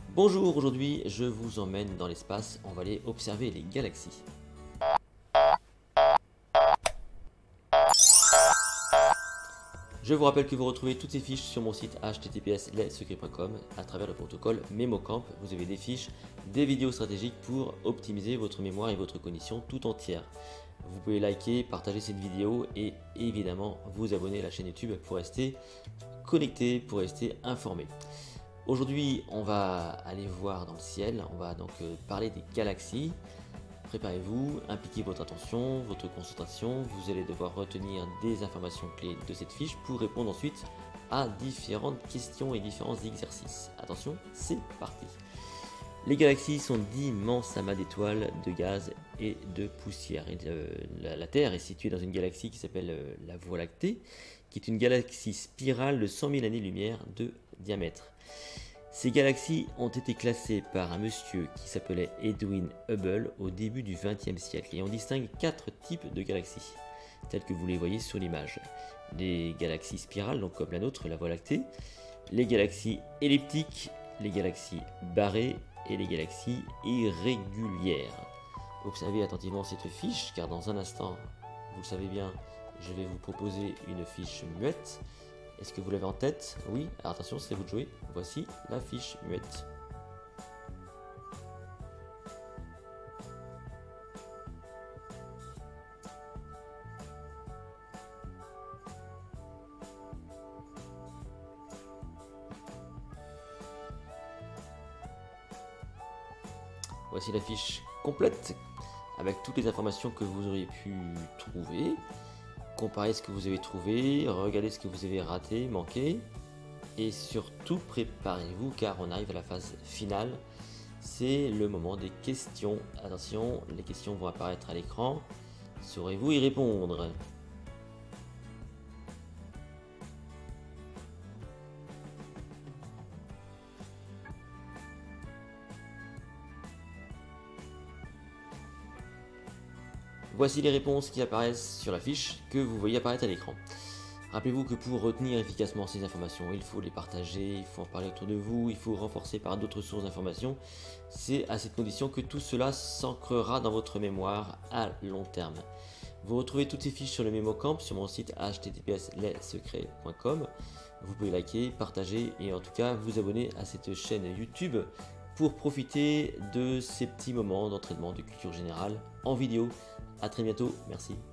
Bonjour, aujourd'hui je vous emmène dans l'espace, on va aller observer les galaxies. Je vous rappelle que vous retrouvez toutes ces fiches sur mon site https://lessecrets.com à travers le protocole MemoCamp. Vous avez des fiches, des vidéos stratégiques pour optimiser votre mémoire et votre cognition tout entière. Vous pouvez liker, partager cette vidéo et évidemment vous abonner à la chaîne YouTube pour rester connecté, pour rester informé. Aujourd'hui, on va aller voir dans le ciel, on va donc parler des galaxies. Préparez-vous, impliquez votre attention, votre concentration. Vous allez devoir retenir des informations clés de cette fiche pour répondre ensuite à différentes questions et différents exercices. Attention, c'est parti. Les galaxies sont d'immenses amas d'étoiles, de gaz et de poussière. La Terre est située dans une galaxie qui s'appelle la Voie lactée, qui est une galaxie spirale de 100 000 années-lumière de diamètre. Ces galaxies ont été classées par un monsieur qui s'appelait Edwin Hubble au début du XXe siècle. Et on distingue 4 types de galaxies, tels que vous les voyez sur l'image. Les galaxies spirales, donc comme la nôtre, la Voie lactée, les galaxies elliptiques, les galaxies barrées et les galaxies irrégulières. Observez attentivement cette fiche, car dans un instant, vous le savez bien, je vais vous proposer une fiche muette. Est-ce que vous l'avez en tête? Oui, alors attention, c'est à vous de jouer. Voici la fiche muette. Voici la fiche complète avec toutes les informations que vous auriez pu trouver. Comparez ce que vous avez trouvé, regardez ce que vous avez raté, manqué. Et surtout, préparez-vous car on arrive à la phase finale. C'est le moment des questions. Attention, les questions vont apparaître à l'écran. Saurez-vous y répondre? Voici les réponses qui apparaissent sur la fiche que vous voyez apparaître à l'écran. Rappelez-vous que pour retenir efficacement ces informations, il faut les partager, il faut en parler autour de vous, il faut renforcer par d'autres sources d'informations. C'est à cette condition que tout cela s'ancrera dans votre mémoire à long terme. Vous retrouvez toutes ces fiches sur le MemoCamp sur mon site https://lessecrets.com. Vous pouvez liker, partager et en tout cas vous abonner à cette chaîne YouTube pour profiter de ces petits moments d'entraînement de culture générale en vidéo. A très bientôt, merci.